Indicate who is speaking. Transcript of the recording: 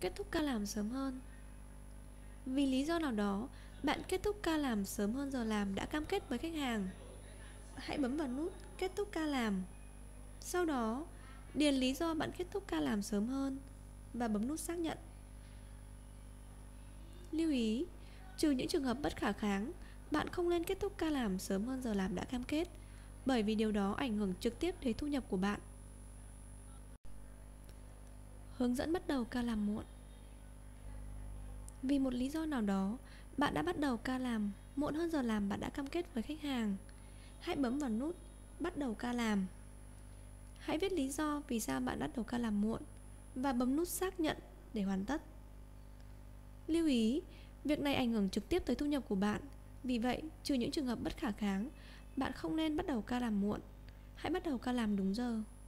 Speaker 1: Kết thúc ca làm sớm hơn. Vì lý do nào đó, bạn kết thúc ca làm sớm hơn giờ làm đã cam kết với khách hàng. Hãy bấm vào nút kết thúc ca làm. Sau đó, điền lý do bạn kết thúc ca làm sớm hơn và bấm nút xác nhận. Lưu ý, trừ những trường hợp bất khả kháng, bạn không nên kết thúc ca làm sớm hơn giờ làm đã cam kết, bởi vì điều đó ảnh hưởng trực tiếp đến thu nhập của bạn. Hướng dẫn bắt đầu ca làm muộn. Vì một lý do nào đó, bạn đã bắt đầu ca làm muộn hơn giờ làm bạn đã cam kết với khách hàng. Hãy bấm vào nút bắt đầu ca làm. Hãy viết lý do vì sao bạn bắt đầu ca làm muộn và bấm nút xác nhận để hoàn tất. Lưu ý, việc này ảnh hưởng trực tiếp tới thu nhập của bạn. Vì vậy, trừ những trường hợp bất khả kháng, bạn không nên bắt đầu ca làm muộn. Hãy bắt đầu ca làm đúng giờ.